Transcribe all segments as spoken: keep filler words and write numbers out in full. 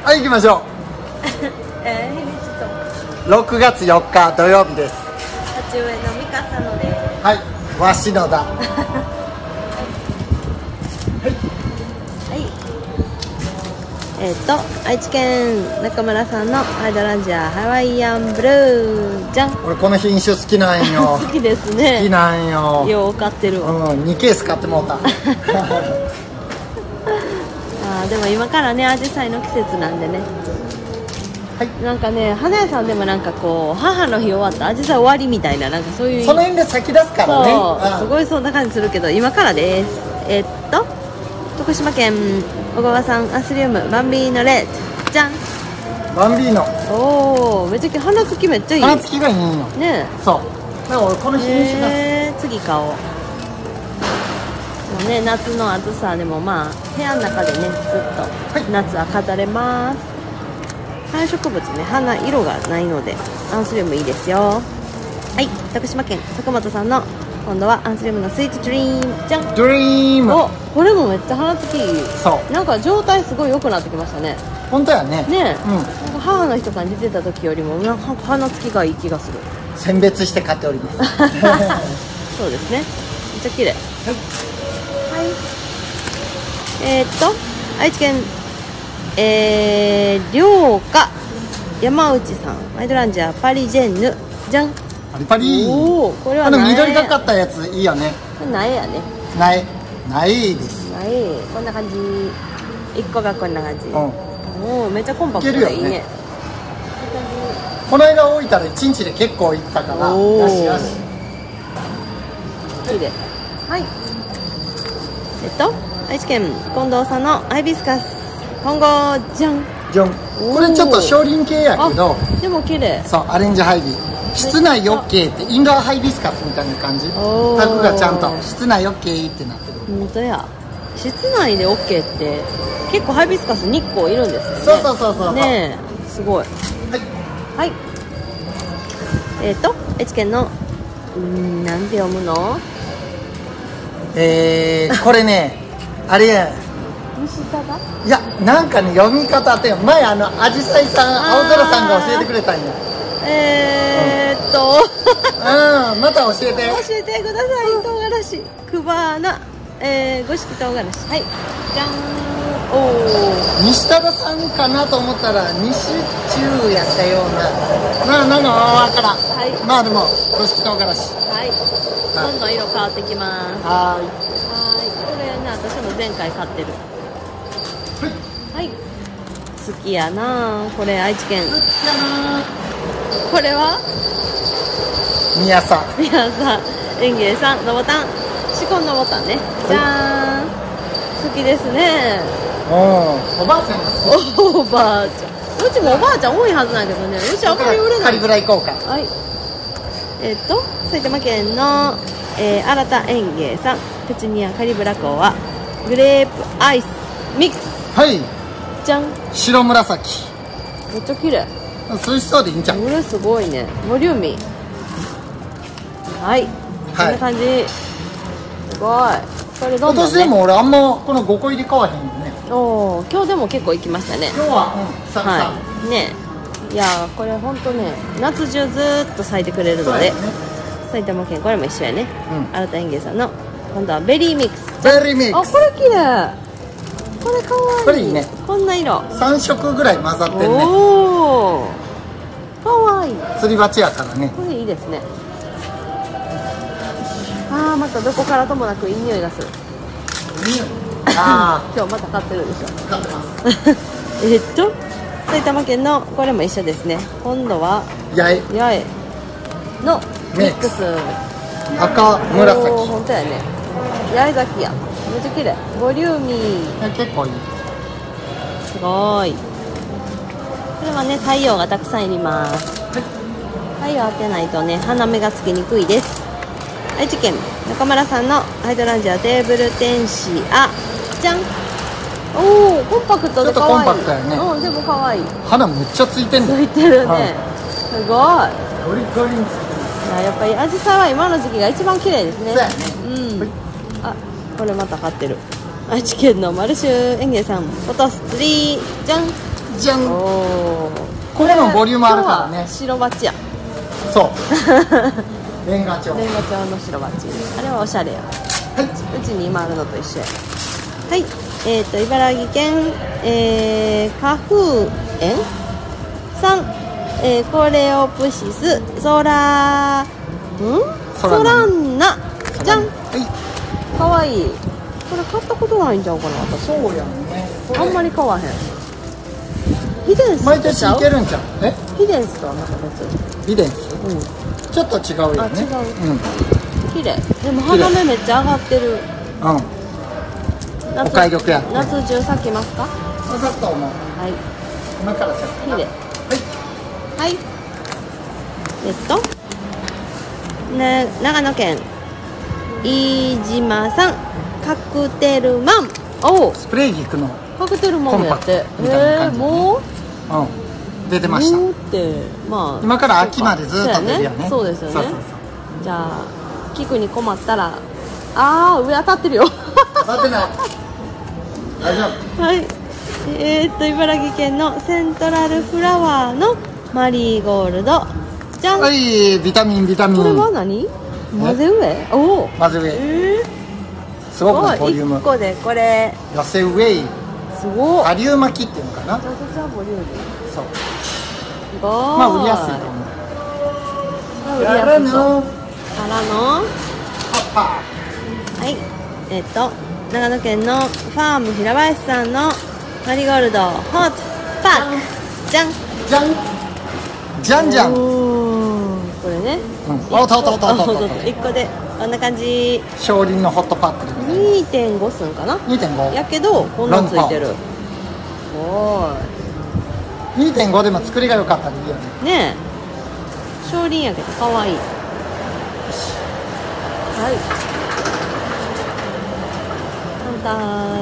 はい、行きましょう。 えー、日にちとろくがつよっか土曜日です。 鉢植えの三笠野です。 はい、わしのだ。はい。 はい。えっ、ー、と愛知県中村さんのハイドランジャーハワイアンブルーじゃん。 俺この品種好きなんよ。 好きですね。 好きなんよ。 よう買ってるわ。 うん、にケース買ってもうた。 あでも今からね、アジサイの季節なんでね、はい、なんかね、花屋さんでもなんかこう母の日終わったアジサイ終わりみたいな、なんかそういうその辺で咲き出すからね。 そう、すごいそんな感じするけど、今からです。えっと徳島県小川さん、アスリウムバンビーノレッドじゃん。 バンビーノ。 おお、めっちゃ花つきめっちゃいい。 花つきがいいんよね。 そうだから俺この品種が好き。 えー、次買おう。もうね、夏の暑さでもまあ部屋の中でねずっと夏は飾れます。観植物ね、花色がないのでアンスリウムいいですよ。はい、徳島県坂本さんの今度はアンスリウムのスイートドリームじゃん。 ドリーム。 お、これもめっちゃ花つきいい。 そうなんか状態すごい良くなってきましたね。 本当やね。 ねえ、うん、なんか母の日とかに出てた時よりもなんか花つきがいい気がする。 選別して買っております。 そうですね、めっちゃ綺麗。はい、えー、っと愛知県えー、涼花山内さん、アイドランジャーパリジェンヌじゃん。 パリパリ。 おお、これはあの緑がかったやついいよね。 これ苗やね。 苗苗です。 苗、こんな感じ。一個がこんな感じ。うん、おお、めっちゃコンパクトでいいね。いいね。 この間置いたら一日で結構いったから。よしよし。 綺麗。はい。えっと愛知県近藤さんのハイビスカス本郷じゃんじゃん。これちょっと少林系やけど、 でも綺麗。 そう、アレンジハイビ。室内 オーケー ってインドアハイビスカスみたいな感じ。タグがちゃんと室内 オーケー ってなってる。 本当や。室内で オーケー って結構ハイビスカス日光いるんですよね。 そうそうそうそう。 ねえ、すごい。はいはい。えっと愛知県のんなんて読むの？ えー、これねあれや。 虫田だ？ いや、なんかね、読み方って前あのアジサイさん、青空さんが教えてくれたんや。 えーっと、 うん、うん、また教えて。 教えてください。唐辛子、クバーナ、えー、五色唐辛子。はい、じゃん。おお。 西多田さんかなと思ったら西中やったような。まあ、なのわからん。はい。まあでも五色唐辛子。 はい。どんどん色変わってきます。 はい。 はい。これね、私も前回買ってる。はい、好きやなこれ。愛知県好きやな。これは宮さん宮さん園芸さんのボタン、シコンのボタンね。じゃーん、好きですね。 おおばあちゃんが好き。 おばあちゃん、うちもおばあちゃん多いはずなんだけどね、うちあんまり売れない。 カリブラ行こうか。 はい。えっと埼玉県の、えー、新田園芸さん、ペチュニアカリブラコはグレープアイスミックス。はいじゃん。 白紫。 めっちゃ綺麗。 涼しそうでいいんちゃう。 これすごいね、ボリューミー。はい、こんな感じ。すごい。これどんどん、ね、今年でも俺あんまこのごこ入り買わへんよね。 おお、今日でも結構行きましたね。 今日はうん久々。 はいね。いやこれ本当ね、夏中ずーっと咲いてくれるので、ね、埼玉県これも一緒やね。うん、新田園芸さんの今度はベリーミックス。 ベリーミックス。 あ、これ綺麗。これかわいい。 これいいね。こんな色さん色ぐらい混ざってるね。 おお、かわいい。 すり鉢やからね。 これいいですね。ああ、またどこからともなくいい匂いがする。 匂い。ああ今日また買ってるでしょ。 買ってます。 えっと埼玉県のこれも一緒ですね。今度は八重八重のミックス。 赤紫。 本当やね。八重咲きや。めっちゃ綺麗。ボリューミー。 結構いい。 すごい。これはね、太陽がたくさんいります。はい、太陽当てないとね、花芽がつきにくいです。愛知県中村さんのハイドランジャーテーブル天使、あじゃん。おお、コンパクトで可愛い。ちょっとコンパクトやね。うん、でも可愛い。 花めっちゃついてんの。 ついてるね。すごい。 ゴリゴリについてる。 やっぱりアジサイは今の時期が一番綺麗ですね。 そうやね。 うん。あ、これまた買ってる。愛知県のマルシュ園芸さん、フォトスツリーじゃん。 じゃん。 おお。 これもボリュームあるからね。 白バチや。 そう。レンガ調。 レンガ調の白バチ。あれはおしゃれや。 はい。 うちに今あるのと一緒や。はい。えっ、ー、と茨城県、えー、花風園さん、えー、コレオプシスソラんソランナじゃん。はい。かわいい。これ買ったことないんちゃうかな私。 そうやね。 あんまり買わへん。ヒデンス毎年いけるんちゃう？え？ ヒデンスとはまた別。 ヒデンス？うん。ちょっと違うよね。 あ、違う。 うん。 綺麗。でも花芽めっちゃ上がってる。 うん。お買い得や。 夏中咲きますか？ 分かった思う。 はい。 今から咲く。 綺麗。はい。はい。えっと、ね、長野県飯島さんカクテルマン。おお。 スプレーギクのカクテルマンやって。 みたいな感じ、 えー、もう？ うん。出てました。 もうってまあ今から秋までずっと出るよね。 そうですよね。 そうそうそう。 じゃあ聞くに困ったら、ああ上当たってるよ。 当たってない。大丈夫。 はい。えー、っと茨城県のセントラルフラワーのマリーゴールドじゃん。 はい、ビタミンビタミン。 これは何？混ぜ植え？おお。 混ぜ植え。 えー、 すごくねボリューム。 いっこでこれ。 寄せ植え。 すごい。 顆粒巻きっていうのかな。 めちゃくちゃボリューム。 そう。 すごい。 まあ売りやすいと思う。 売りやすそう。からの。 パパ。 はい。えー、っと長野県のファーム平林さんのマリーゴールドホットパックじゃんじゃんじゃんじゃん。 これね、 うん、おっとおっとおっとおっとおっといっこでこんな感じ。 少林のホットパックでにてんご 寸かな。 にてんごやけどこんなついてる。おーい にてんご でも作りが良かったらいいよね。 ねえ少林やけどかわいい。はい、反対。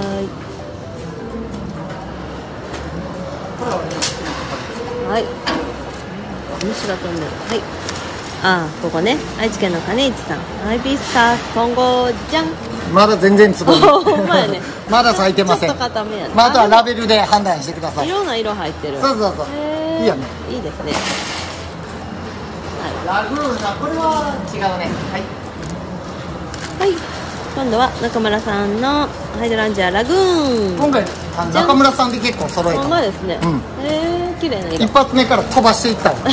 はい。むしろ飛んでる。はい。ああ、ここね。愛知県の金市さん。ハイビスカス今後じゃん。 まだ全然つぼみ。 ほんまやね。 まだ咲いてません。 ちょっと固めやね。 まあ、あとはラベルで判断してください。 いろんな色入ってる。 そうそうそう。いいよね。 いいですね。 はい。ラグーナ、これは違うね。はい。 はい。今度は中村さんのハイドランジャーラグーン。 今回あの中村さんで結構揃えた。 ほんまですね。 うん。 へえ、綺麗な色。 一発目から飛ばしていったわ。はい。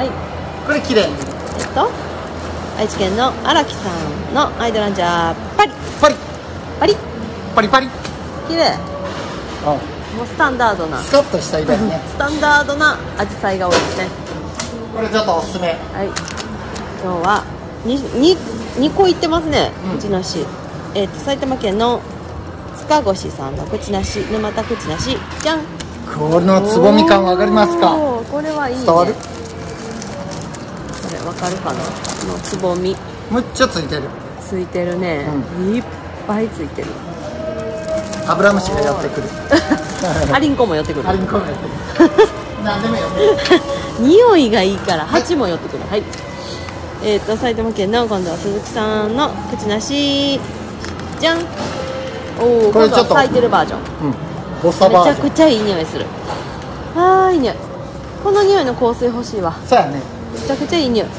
これ綺麗。えっと愛知県の荒木さんのハイドランジャーパリパリパリパリパリ。 綺麗。 あ、もうスタンダードな。 スカッとした色ね。 スタンダードなアジサイが多いですね。 これちょっとおすすめ。 はい。今日はにににこいってますね。 うん、 口なし。えっ、ー、と埼玉県の塚越さんの口なし沼田口なしじゃん。 このつぼみ感わかりますか？ これはいいね。 伝わる？これわかるかな？このつぼみ。 むっちゃついてる。 ついてるね。うん、いっぱいついてる。 アブラムシが寄ってくる。 アリンコも寄ってくる。 アリンコも寄ってくる。何でも寄ってくる。 匂いがいいからハチも寄ってくる。はい。えっ、ー、と埼玉県の今度は鈴木さんの口なしじゃん。おお、これちょっと咲いてるバージョン。うん。 ボサバージョン。 めちゃくちゃいい匂いする。あーいい匂い。この匂いの香水欲しいわ。 そうやね。 めちゃくちゃいい匂い。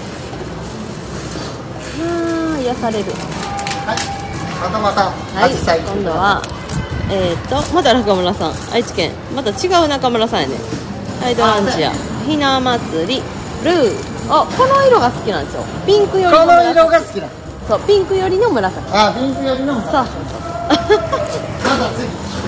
あー癒される。 はい。またまた。 はい。今度はえっ、ー、とまた中村さん愛知県また違う中村さんやね。ハイドランジアひな祭りルー。あ、この色が好きなんですよ。ピンクよりの紫。 この色が好きな。 そう、ピンクよりの紫。 あ、ピンクよりの紫。そう。まだ次。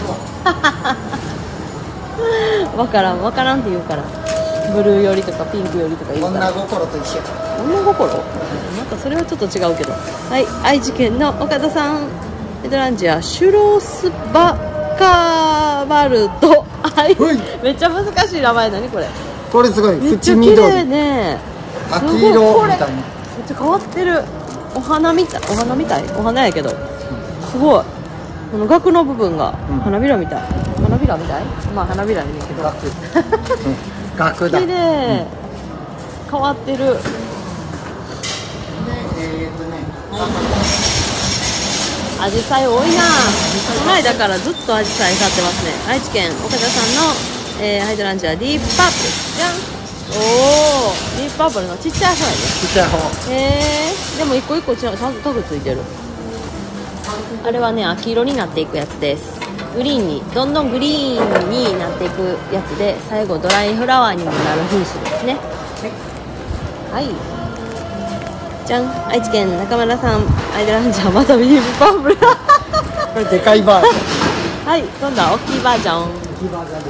わからん、わからんって言うから。ブルーよりとかピンクよりとか言うから。 女心と一緒。 女心？またそれはちょっと違うけど。はい、愛知県の岡田さん。ヘドランジアシュロスバカバルト。はい。めっちゃ難しい名前だねこれ。 これすごい。 めっちゃ綺麗ね。 秋色みたいな。 めっちゃ変わってる。お花みたい。お花みたい。お花やけど。すごい。この額の部分が花びらみたい。花びらみたい。まあ花びらやねんけど。 額。額だ。 綺麗。変わってる。で、えーとね。 アジサイ多いな。この間からずっとアジサイ買ってますね。愛知県岡田さんの、えー、ハイドランチはディープパープルじゃん。おー、ディープパープルのちっちゃい方やね。 ちっちゃい方。 へえ。でも一個一個ちゃんとタグついてる。あれはね、秋色になっていくやつです。グリーンにどんどんグリーンになっていくやつで、最後ドライフラワーにもなる品種ですね。はい、じゃん。愛知県中村さん、アイドランジャーまたビーフパープルこれでかいバージョンはい、今度は大きいバージョン。 大きいバージョンです。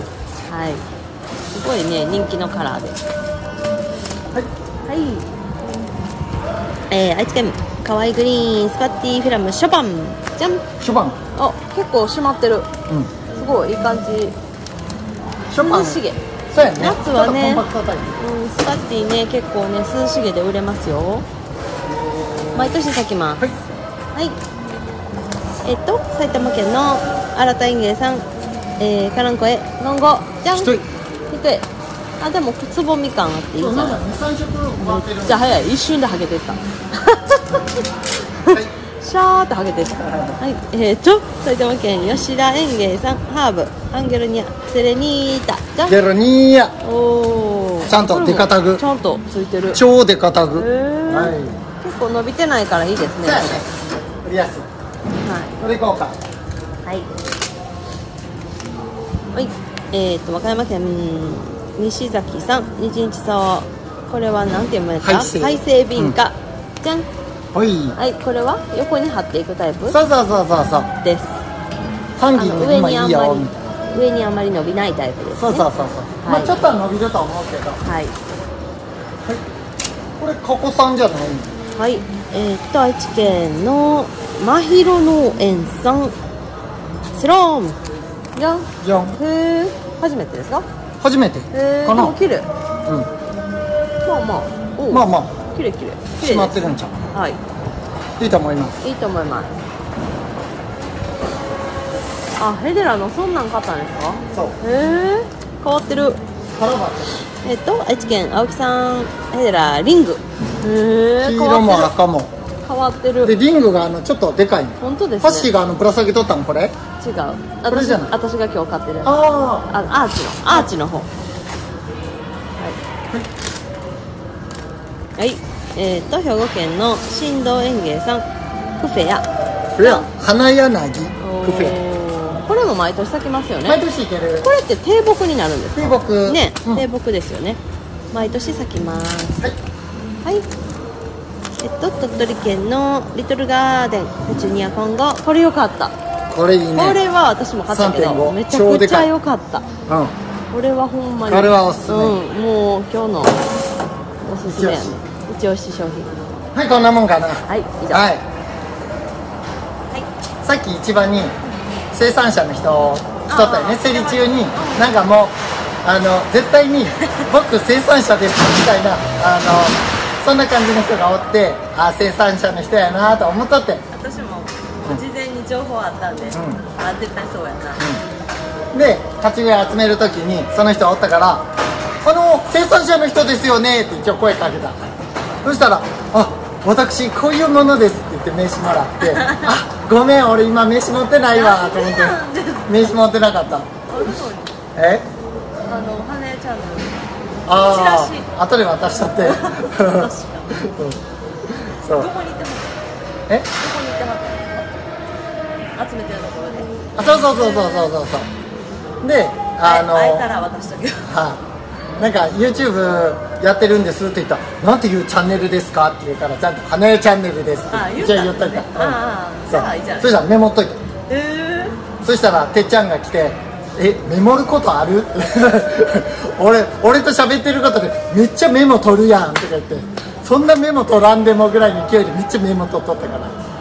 はい、すごいね、人気のカラーです。 はい、 はい、えー、愛知県かわいグリーンスパッティフィラムショパンじゃん。 ショパン、 あ、結構締まってる、うん、すごいいい感じ。 ショパン涼しげ。 そうやね、 夏はね、 コンパクトタイプ、 うん、スパッティね、結構ね涼しげで売れますよ。毎年咲きます。はい、はい、えっと埼玉県の新田園芸さん、えー、カランコエノンゴじゃん。ひといあ、でもつぼみ感あっていいじゃん。めっちゃ早い、一瞬ではげてったはい、シャーってはげてった。はい、えーと埼玉県吉田園芸さん、ハーブアンゲルニアセレニータじゃん。 ゲルニーヤ。 おー、 ちゃんとデカタグ、 ちゃんとついてる。 超デカタグ、 はい、結構伸びてないからいいですね。 売りやすい。はい、これいこうか。 はい、はい、えーと和歌山県西崎さん、日日草、これはなんて読むやつか、海星瓶か、うん、じゃん。 はい、 はい、これは横に貼っていくタイプ。 そうそうそうそうそうです。 ハンギングにもいいよみたいな。 上にあまり伸びないタイプですね。 そうそうそうそう、はい、まあちょっとは伸びると思うけど。はい、はい、これここさんじゃない。 はい、えー、っと愛知県の真広農園さん、スローンじゃん。 じゃん。 へー、初めてですか。 初めてかな。 綺麗。うん。まあまあ。 まあまあ。 綺麗綺麗。 閉まってるんちゃう。はい。いいと思います。 いいと思います。あ、ヘデラのそんなん買ったんですか。 そう。 へえ。変わってる。 カラバえっと愛知県青木さん、ヘデラリング。へえ。 黄色も赤も。 変わってる。 でリングがあのちょっとでかい。 本当ですね。 ファッシーがあのぶら下げとったのこれ。 違う。 これじゃない。 私が今日買ってる。 ああ。あ、アーチのアーチの方。はい。はい。えっと兵庫県の新道園芸さん、クフェア。 フェア。花柳クフェア。 これも毎年咲きますよね。 毎年いける。 これって低木になるんですか。 低木。 ね、低木ですよね。毎年咲きます。はい。はい。えっと鳥取県のリトルガーデンペチュニアコンゴ、これ良かった。 これいいね。 これは私も買ったけどめちゃくちゃ良かった。うん。これはほんまに。 これはおすすめ。うん、 もう今日のおすすめやね。一押し商品。 はい、こんなもんかな。 はい、以上。 はい。はい。さっき一番に生産者の人来とったよね。競り中になんかもうあの絶対に僕生産者ですみたいなあのそんな感じの人がおって、あ生産者の人やなと思っとって。 私も事前に情報あったんで、うん、あ絶対そうやな。 うん、で鉢植え集める時にその人おったから「あの生産者の人ですよね」って一応声かけた。そしたら「あ私こういうものです」って言って名刺もらって「あごめん俺今名刺持ってないわ」と思って名刺持ってなかった。えあの花江チャンネルああ後で渡したってそうどこに行ってますえどこに行ってます集めてるところで。 あそうそうそうそうそうそうそうであの会えたら渡しとけどはい、なんか YouTube やってるんですって言ったら「なんていうチャンネルですか?」って言うからちゃんと「花江チャンネルです」ってじゃあ言っといた。 ああじゃあいいじゃん。 そしたらメモっといた。 えそしたらてっちゃんが来て「えメモることある?」俺俺と喋ってることでめっちゃメモ取るやんとか言ってそんなメモ取らんでもぐらいの勢いでめっちゃメモ取っとったから。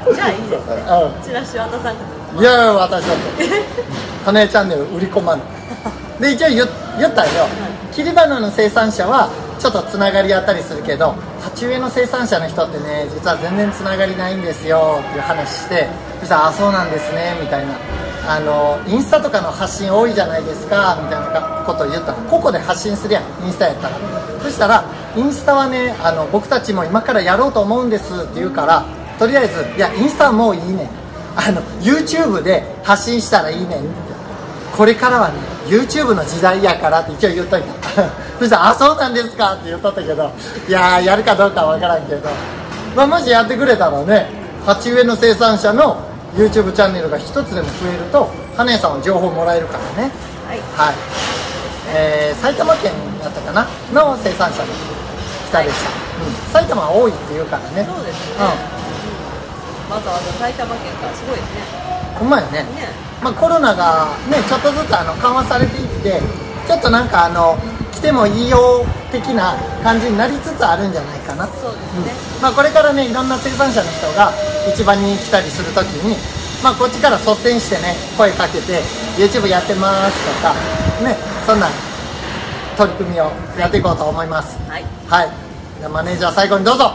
じゃあいいですね。うん、チラシ渡さんか。 いや私だって花江チャンネル売り込まないで一応言, 言ったよ、切り花の生産者はちょっとつながりあったりするけど鉢植えの生産者の人ってね実は全然つながりないんですよっていう話してそしたら「あそうなんですね」みたいなあのインスタとかの発信多いじゃないですかみたいなことを言ったらここで発信するやんインスタやったら。そしたらインスタはねあの僕たちも今からやろうと思うんですって言うからとりあえず「いやインスタはもういいねあの YouTube で発信したらいいねんって、これからはね YouTube の時代やからって一応言っといたそしたら「あ、そうなんですか」って言っとったけど、いやーやるかどうかは分からんけど、まあ、もしやってくれたらね、鉢植えの生産者の YouTube チャンネルが一つでも増えると花屋さんは情報もらえるからね。 はい、 はい、えー、埼玉県やったかなの生産者の方でした、はい、うん、埼玉は多いっていうからね。 そうですね、うん、わざわざ埼玉県からすごいですね。 ほんまやね。ね、まあ、コロナがねちょっとずつあの緩和されていって、ちょっとなんかあの来てもいいよ的な感じになりつつあるんじゃないかな。 そうですね、 うん、まあ、これからねいろんな生産者の人が市場に来たりするときに、まあ、こっちから率先してね声かけて YouTube やってますとかね、そんな取り組みをやっていこうと思います。 はい、 はい、じゃあマネージャー最後にどうぞ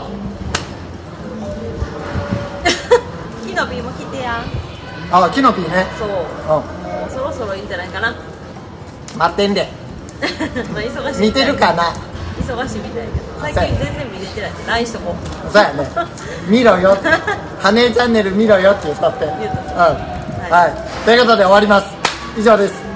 キノピーも来てや。 あ、キノピーね。 そう、うん、もうそろそろいいんじゃないかな待ってんでまあ忙しい、 見てるかな。 忙しいみたいけど最近全然見れてないんで ライン しとこう。 そうやね見ろよ羽根チャンネル見ろよって言ったって。うん、はい、はい、ということで終わります。以上です。